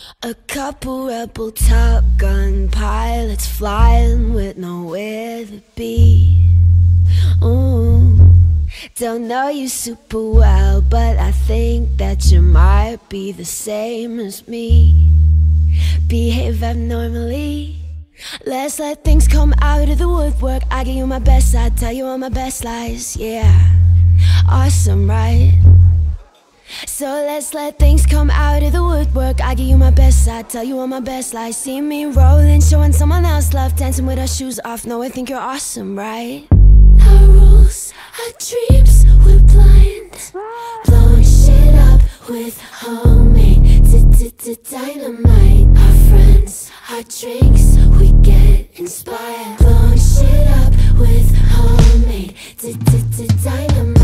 A couple rebel Top Gun pilots flying with nowhere to be. Ooh. Don't know you super well, but I think that you might be the same as me. Behave abnormally. Let's let things come out of the woodwork. I give you my best side, tell you all my best lies. Yeah, awesome, right? So let's let things come out of the woodwork. I give you my best side, tell you all my best lies. See me rolling, showing someone else love, dancing with our shoes off. No, I think you're awesome, right? Our rules, our dreams, we're blind. Blowing shit up with homemade dynamite. Our friends, our drinks, we get inspired. Blowing shit up with homemade dynamite.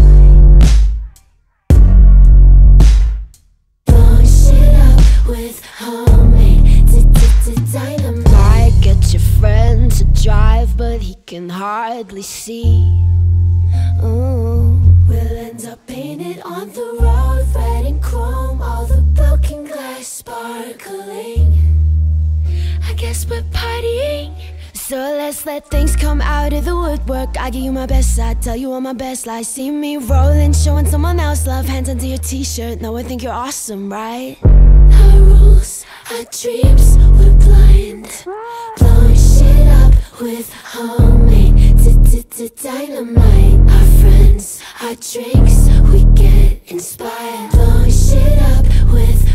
With homemade dynamite. Might get your friend to drive, but he can hardly see. Ooh. We'll end up painted on the road, red and chrome, all the broken glass sparkling. I guess we're partying. So let's let things come out of the woodwork. I give you my best side, tell you all my best lies. See me rolling, showing someone else love, hands under your t-shirt. Now I think you're awesome, right? Our rules, our dreams, we're blind. Blowing shit up with homemade dynamite. Our friends, our drinks, we get inspired. Blowing shit up with